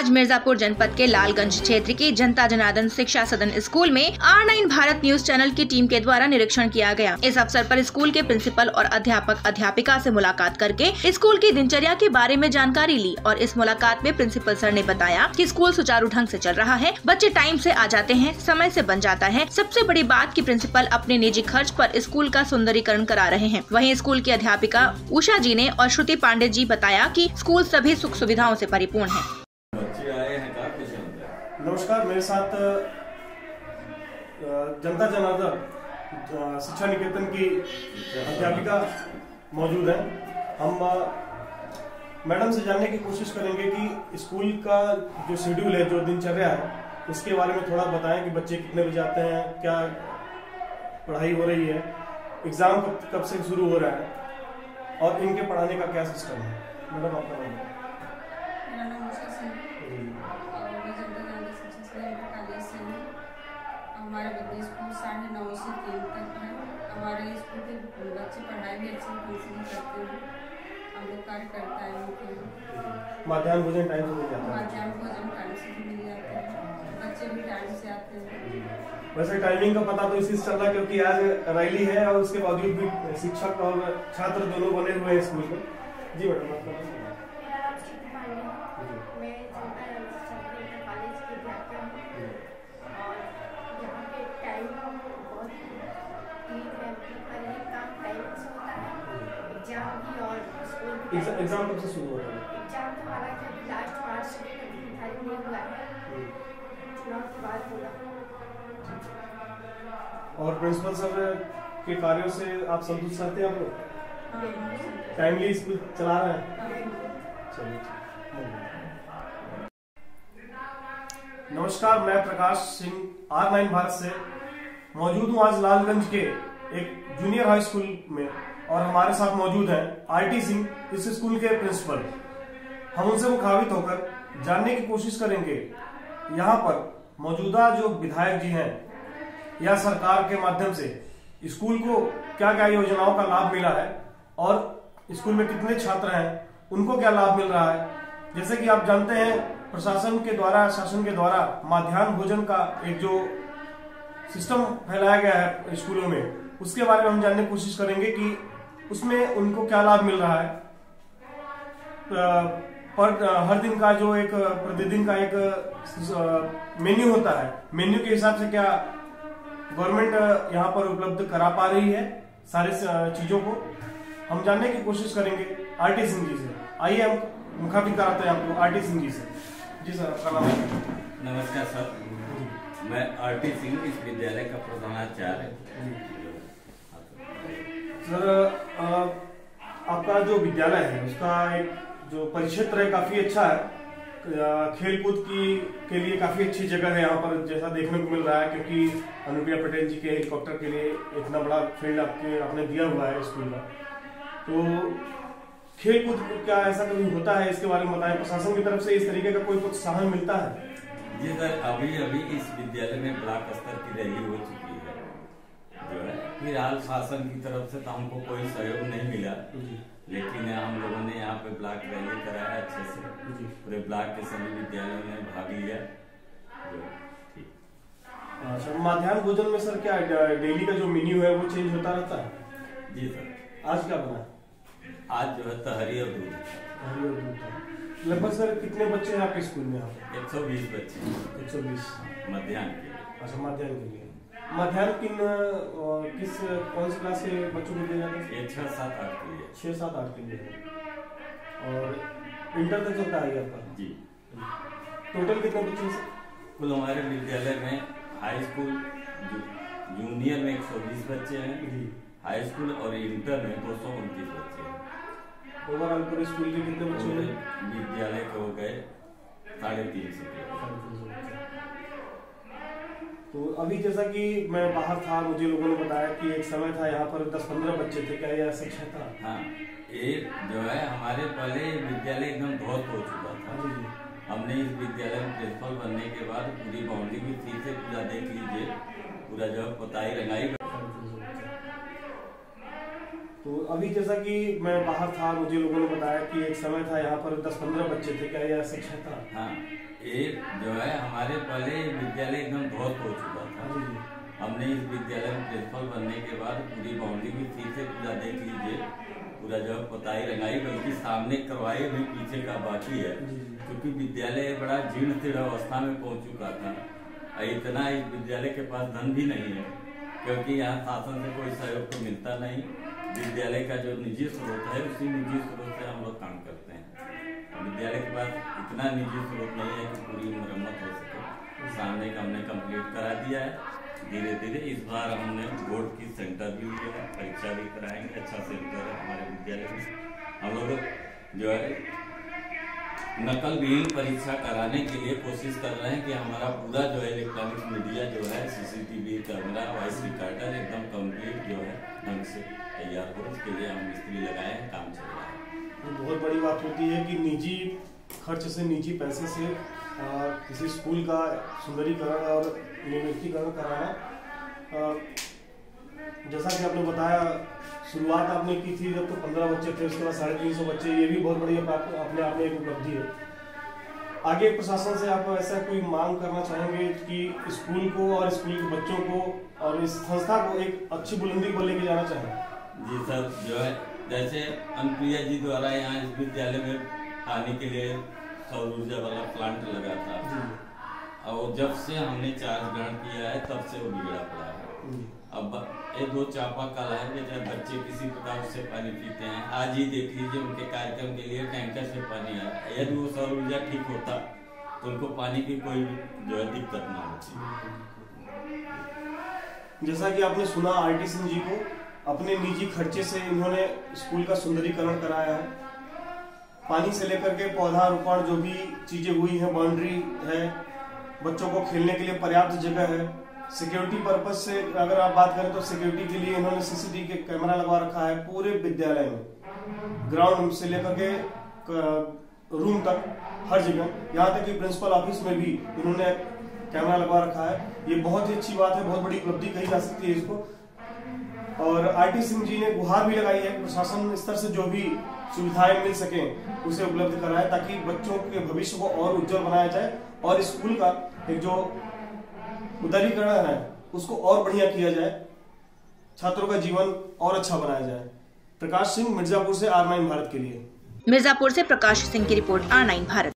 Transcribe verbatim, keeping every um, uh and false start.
आज मिर्जापुर जनपद के लालगंज क्षेत्र की जनता जनार्दन शिक्षा सदन स्कूल में R nine Bharat news channel की टीम के द्वारा निरीक्षण किया गया। इस अवसर पर स्कूल के प्रिंसिपल और अध्यापक अध्यापिका से मुलाकात करके स्कूल की दिनचर्या के बारे में जानकारी ली और इस मुलाकात में प्रिंसिपल सर ने बताया कि स्कूल सुचारू ढंग से चल रहा है, बच्चे टाइम से आ जाते हैं, समय से बन जाता है। सबसे बड़ी बात कि प्रिंसिपल अपने निजी खर्च पर स्कूल का सुंदरीकरण करा रहे हैं। वहीं स्कूल की अध्यापिका उषा जी ने और श्रुति पांडे जी बताया कि स्कूल सभी सुख सुविधाओं से परिपूर्ण है। बच्चे आए हैं का कुछ नमस्कार, मेरे साथ जनता जनार्दन शिक्षा निकेतन की अध्यापिका मौजूद है। हम मैडम से जानने की कोशिश करेंगे कि स्कूल का जो शेड्यूल है, जो दिनचर्या है, उसके बारे में थोड़ा बताएं कि बच्चे कितने बजे आते हैं, क्या पढ़ाई हो रही है, एग्जाम कब कब से शुरू हो रहा है और इनके पढ़ाने का क्या सिस्टम है। मैडम आपका नाम? मेरा नाम उषा सिंह और मैं जनता जनार्दन शिक्षा सदन का कॉलेज से हूँ। हमारा विद्या स्कूल साढ़े नौ से तीन तक है। हमारे स्कूल के बच्चे पढ़ाई भी अच्छी ढंग से नहीं करते हैं। हम लोग कार्य करता है उनके मध्याह्न भोजन टाइम से मिल जाता है। मध्याह्न भोजन टाइम से भी मिल जाता है, बच्चे भी टाइम से आते हैं। वैसे टाइमिंग का पता तो इसी से चल रहा है क्योंकि आज रैली है और उसके बावजूद भी शिक्षक और छात्र दोनों बने हुए हैं स्कूल में। जी मैडम, आपका नाम? मैं जनता जनार्दन कॉलेज की अध्यापिका हूँ और यहाँ पे टाइम बहुत ठीक है, मतलब हर एक काम टाइम से होता है। एग्जाम भी और स्कूल भी। एग्जाम कब से शुरू हो रहा है? एग्जाम तो हालांकि अभी लास्ट मार्च से निर्धारित नहीं हुआ है, चुनाव के बाद होगा। और प्रिंसिपल सर के कार्यों से आप संतुष्ट रहते हैं? आप लोग टाइमली स्कूल चला रहे हैं? चलिए, नमस्कार, मैं प्रकाश सिंह आर नाइन भारत से मौजूद हूँ आज लालगंज के एक जूनियर हाई स्कूल में और हमारे साथ मौजूद हैं आरटी सिंह, इस स्कूल के प्रिंसिपल। हम उनसे मुखातिब होकर जानने की कोशिश करेंगे यहाँ पर मौजूदा जो विधायक जी हैं या सरकार के माध्यम से स्कूल को क्या क्या योजनाओं का लाभ मिला है और स्कूल में कितने छात्र हैं, उनको क्या लाभ मिल रहा है। जैसे कि आप जानते हैं प्रशासन के द्वारा शासन के द्वारा मध्याह्न भोजन का एक जो सिस्टम फैलाया गया है स्कूलों में, उसके बारे में हम जानने की कोशिश करेंगे कि उसमें उनको क्या लाभ मिल रहा है। पर हर दिन का जो एक प्रतिदिन का एक मेन्यू होता है, मेन्यू के हिसाब से क्या गवर्नमेंट यहाँ पर उपलब्ध करा पा रही है सारे चीजों को, हम जानने की कोशिश करेंगे आरटी सिंह जी से। आइए हम मुखातिब कराते हैं आपको आरटी सिंह जी से। जी सर, आपका नाम है? नमस्कार सर, मैं आरटी सिंह इस विद्यालय का प्रधानाचार्य। सर, आपका जो विद्यालय है उसका एक जो परिक्षेत्र है काफी अच्छा है, खेलकूद की के लिए काफी अच्छी जगह है यहाँ पर, जैसा देखने को मिल रहा है, क्योंकि अनुप्रिया पटेल जी के हेलीकॉप्टर के लिए इतना बड़ा फील्ड आपके आपने दिया हुआ है स्कूल का। तो खेलकूद क्या ऐसा कभी होता है, इसके बारे में बताएं। प्रशासन की तरफ से इस तरीके का कोई प्रोत्साहन मिलता है? जी सर, अभी अभी इस विद्यालय में ब्लॉक स्तर की रैली हो चुकी है जो है। फिलहाल शासन की तरफ से तो हमको कोई सहयोग नहीं मिला, लेकिन हम लोगों ने यहाँ पे ब्लॉक रैली कराया अच्छे से, पूरे ब्लॉक के सभी विद्यालयों ने भाग लिया। अच्छा, मध्याह्न भोजन में सर क्या डेली का जो मेन्यू है वो चेंज होता रहता है? जी सर। आज क्या बना? आज जो है तहरी और दूध। तहरी और दूध। लगभग सर कितने बच्चे हैं आपके स्कूल में? एक सौ बीस बच्चे। एक सौ बीस मध्याह्न के लिए। अच्छा, मध्याह्न के लिए। मध्याह्न किन किस कौन सी क्लास के बच्चों को दिया जाता है? ये छह सात आठ के लिए। छह सात आठ के लिए और इंटर तक चलता है आपका? जी। टोटल कितने बच्चे हैं? कुल हमारे विद्यालय में हाई स्कूल जूनियर में एक सौ बीस बच्चे हैं, हाई स्कूल और इंटर में दो सौ उनतीस बच्चे हैं। ओवरऑल पूरे स्कूल के कितने बच्चे हैं? विद्यालय के हो गए साढ़े तीन सौ। तो अभी जैसा कि मैं बाहर था, मुझे लोगों ने बताया कि एक समय था यहाँ पर दस पंद्रह बच्चे थे, क्या यह सच है था? हाँ, एक जो है हमारे पहले विद्यालय एकदम ध्वस्त हो चुका था। हमने इस विद्यालय में प्रिंसिपल बनने के बाद पूरी बाउंड्री भी ठीक से पूरा देख लीजिए, पूरा जो है पोताई रंगाई। तो अभी जैसा कि मैं बाहर था, मुझे लोगों ने बताया कि एक समय था यहाँ पर दस पंद्रह बच्चे थे, क्या यह सच था? हाँ, एक जो है हमारे पहले विद्यालय एकदम ध्वस्त हो चुका था। हमने इस विद्यालय में प्रिंसिपल बनने के बाद पूरी बाउंड्री भी फिर से पूरा देख लीजिए, पूरा जो है पोताई रंगाई, बल्कि सामने करवाई अभी पीछे का बाकी है, क्योंकि विद्यालय बड़ा जीर्ण शीर्ण अवस्था में पहुंच चुका था। इतना इस विद्यालय के पास धन भी नहीं है, क्योंकि यहाँ शासन से कोई सहयोग तो मिलता नहीं। विद्यालय का जो निजी स्रोत है, उसी निजी स्रोत से हम लोग काम करते हैं। विद्यालय के पास इतना निजी स्रोत नहीं है कि पूरी मरम्मत हो सके। सामने का हमने कंप्लीट करा दिया है। धीरे धीरे इस बार हमने बोर्ड की सेंटर भी लिया है, परीक्षा भी कराएंगे। अच्छा सेंटर है हमारे विद्यालय में। हम लोग जो है नकल विहीन परीक्षा कराने के लिए कोशिश कर रहे हैं कि हमारा पूरा जो है इलेक्ट्रॉनिक्स मीडिया जो है, सीसीटीवी कैमरा, वॉइस रिकॉर्डर एकदम कंप्लीट जो है ढंग से तैयार हो। इसके लिए हम मिस्त्री लगाए हैं, काम चल रहा है। तो बहुत बड़ी बात होती है कि निजी खर्च से, निजी पैसे से आ, किसी स्कूल का सुंदरीकरण और नियमितीकरण कराना। आ, जैसा कि आपने बताया, शुरुआत आपने की थी जब तो पंद्रह बच्चे थे, उसके बाद साढ़े तीन सौ बच्चे, ये भी बहुत बड़ी अपने आप में एक उपलब्धि है। आगे प्रशासन से आप ऐसा कोई मांग करना चाहेंगे कि स्कूल को और स्कूल के बच्चों को और इस संस्था को एक अच्छी बुलंदी पर लेके जाना चाहें? जी सर, जो है जैसे अनुप्रिया जी द्वारा यहाँ इस विद्यालय में पानी के लिए सौर ऊर्जा वाला प्लांट लगा था, और जब से हमने चार्ज ग्रहण किया है तब से वो बिगड़ा पड़ा है। अब ये दो चापा कल है, बेचारे बच्चे किसी प्रकार से पानी पीते हैं। आज ही देख लीजिए, उनके कार्यक्रम के लिए टैंकर से पानी आया। यदि वो सौर ऊर्जा ठीक होता तो उनको पानी की कोई जो है दिक्कत ना होती। जैसा कि आपने सुना, आरटी सिंह जी को अपने निजी खर्चे से इन्होंने स्कूल का सुंदरीकरण कराया है। पानी से लेकर के पौधारोपण, जो भी चीजें हुई हैं, बाउंड्री है, बच्चों को खेलने के लिए पर्याप्त जगह है। सिक्योरिटी पर्पज से अगर आप बात करें तो सिक्योरिटी के लिए इन्होंने सीसीटीवी के कैमरा लगवा रखा है पूरे विद्यालय में, ग्राउंड से लेकर के रूम तक, हर जगह, यहाँ तक कि प्रिंसिपल ऑफिस में भी इन्होंने कैमरा लगवा रखा है। ये बहुत ही अच्छी बात है, बहुत बड़ी उपलब्धि कही जा सकती है इसको। और आरटी सिंह जी ने गुहार भी लगाई है कि प्रशासन स्तर से जो भी सुविधाएं मिल सके उसे उपलब्ध कराए, ताकि बच्चों के भविष्य को और उज्जवल बनाया जाए और स्कूल का एक जो उदारीकरण है उसको और बढ़िया किया जाए, छात्रों का जीवन और अच्छा बनाया जाए। प्रकाश सिंह, मिर्जापुर से, आर नाइन भारत के लिए। मिर्जापुर से प्रकाश सिंह की रिपोर्ट, आर नाइन भारत।